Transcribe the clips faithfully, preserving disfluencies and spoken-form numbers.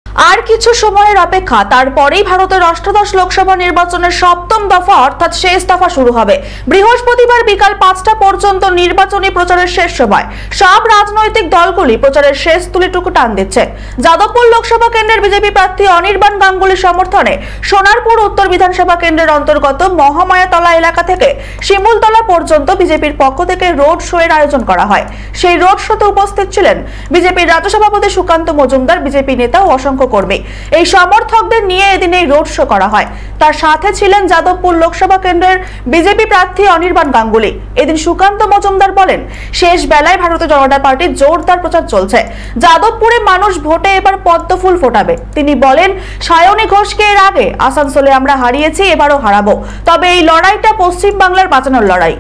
আর কিছু সময়ের অপেক্ষা, তারপরেই ভারতের অষ্টাদশ লোকসভা নির্বাচনের সপ্তম দফা অর্থাৎ শেষ দফা শুরু হবে। বৃহস্পতিবার বিকাল পাঁচটা পর্যন্ত নির্বাচনী প্রচারের শেষ সময়। সব রাজনৈতিক দলগুলি প্রচারের শেষ তুলিটুকু টান দিচ্ছে। যাদবপুর লোকসভা কেন্দ্রের বিজেপি প্রার্থী অনির্বাণ গাঙ্গুলির সমর্থনে সোনারপুর উত্তর বিধানসভা কেন্দ্রের অন্তর্গত মহামায়াতলা এলাকা থেকে শিমুলতলা পর্যন্ত বিজেপির পক্ষ থেকে রোড শো এর আয়োজন করা হয়। সেই রোড শোতে উপস্থিত ছিলেন বিজেপির রাজ্য সভাপতি সুকান্ত মজুমদার, বিজেপি নেতা ও অসংখ্য কর্মী। এই সমর্থকদের নিয়ে এদিন এই রোড শো করা হয়। তার সাথে ছিলেন যাদবপুর লোকসভা কেন্দ্রের বিজেপি প্রার্থী অনির্বাণ গাঙ্গুলি। এদিন সুকান্ত মজুমদার বলেন, শেষ বেলায় ভারতীয় জনতা পার্টির জোরদার প্রচার চলছে। যাদবপুরে মানুষ ভোটে এবার পদ্ম ফুল ফোটাবে। তিনি বলেন, সায়নী ঘোষকে এর আগে আসানসোলে আমরা হারিয়েছি, এবারও হারাবো। তবে এই লড়াইটা পশ্চিম বাংলার বাঁচানোর লড়াই।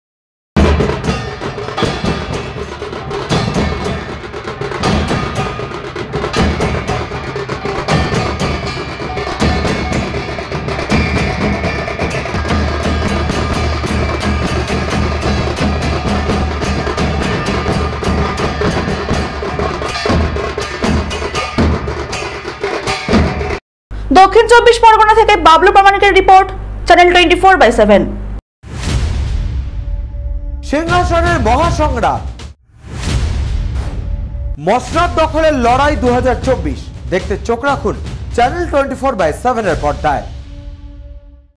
দক্ষিণ চব্বিশ পরগনা থেকে বাবলু প্রামাণিকের রিপোর্ট, channel twenty four by seven. সিংহাসনের মহাসংগ্রাম, মসনদ দখলের লড়াই দু হাজার চব্বিশ দেখতে চোখ রাখুন channel twenty four by seven এর পর্দায়।